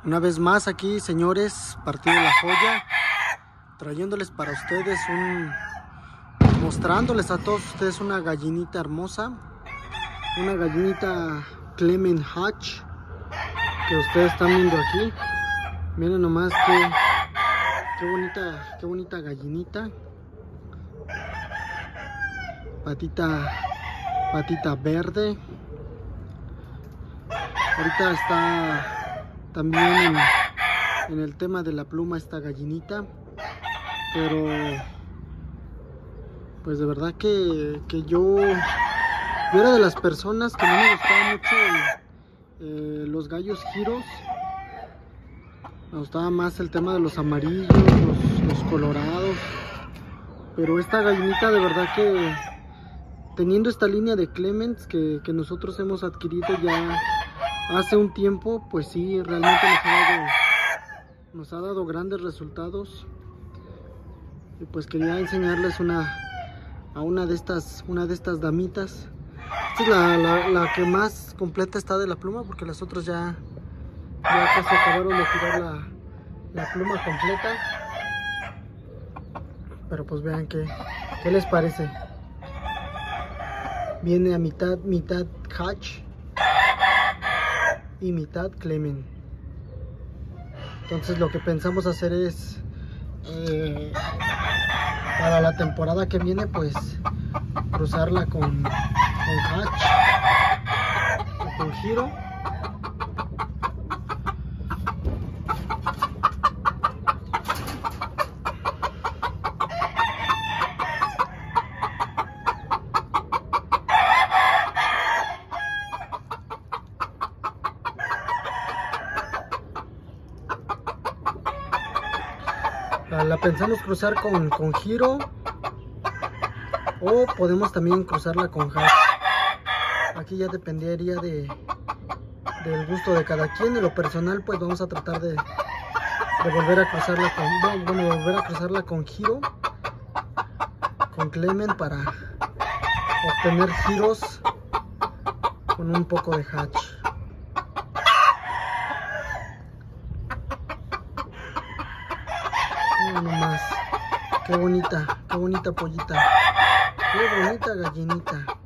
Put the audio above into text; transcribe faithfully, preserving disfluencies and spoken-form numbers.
Una vez más aquí, señores, Partido La Joya, trayéndoles para ustedes un... mostrándoles a todos ustedes una gallinita hermosa, una gallinita Clement Hatch, que ustedes están viendo aquí. Miren nomás que, qué bonita, qué bonita gallinita. Patita, patita verde. Ahorita está también en, en el tema de la pluma esta gallinita, pero pues de verdad que, que yo, yo era de las personas que no me gustaba mucho eh, los gallos giros. Me gustaba más el tema de los amarillos, los, los colorados, pero esta gallinita de verdad que teniendo esta línea de Clements que, que nosotros hemos adquirido ya hace un tiempo, pues sí, realmente nos ha dado, nos ha dado grandes resultados. Y pues quería enseñarles una a una de estas una de estas damitas. Esta es la, la, la que más completa está de la pluma, porque las otras ya, ya casi acabaron de tirar la, la pluma completa. Pero pues vean que, ¿qué les parece? Viene a mitad, mitad Hatch y mitad Clement. Entonces lo que pensamos hacer es eh, para la temporada que viene, pues cruzarla con, con Hatch o con Giro. La pensamos cruzar con, con Giro, o podemos también cruzarla con Hatch. Aquí ya dependería de del gusto de cada quien. En lo personal, pues vamos a tratar de, de volver a cruzarla con bueno, volver a cruzarla con Giro, con Clement, para obtener giros con un poco de Hatch. Miren nomás, qué bonita, qué bonita pollita, qué bonita gallinita.